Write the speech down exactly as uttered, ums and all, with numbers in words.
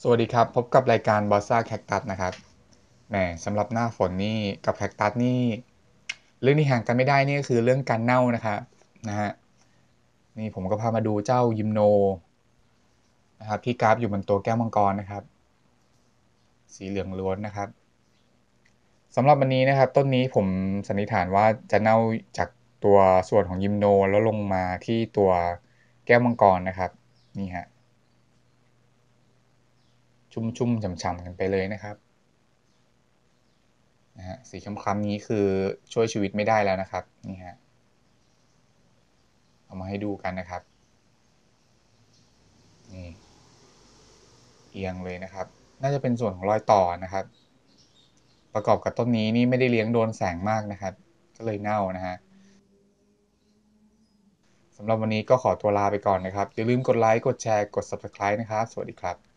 สวัสดีครับพบกับรายการบอสซ่าแคคตัสนะครับแหมสำหรับหน้าฝนนี่กับแคคตัสนี่เรื่องที่ห่างกันไม่ได้นี่ก็คือเรื่องการเน่านะครับนะฮะนี่ผมก็พามาดูเจ้ายิมโนนะครับที่กราฟอยู่บนตัวแก้วมังกรนะครับสีเหลืองล้วนนะครับสำหรับวันนี้นะครับต้นนี้ผมสันนิษฐานว่าจะเน่าจากตัวส่วนของยิมโนแล้วลงมาที่ตัวแก้วมังกรนะครับนี่ฮะชุ่มๆฉ่ำๆกันไปเลยนะครับ นะฮะสีคล้ำๆนี้คือช่วยชีวิตไม่ได้แล้วนะครับนี่ฮะเอามาให้ดูกันนะครับนี่เอียงเลยนะครับน่าจะเป็นส่วนของรอยต่อนะครับประกอบกับต้นนี้นี่ไม่ได้เลี้ยงโดนแสงมากนะครับก็เลยเน่านะฮะสำหรับวันนี้ก็ขอตัวลาไปก่อนนะครับอย่าลืมกดไลค์กดแชร์กด ซับสไครบ์ นะครับสวัสดีครับ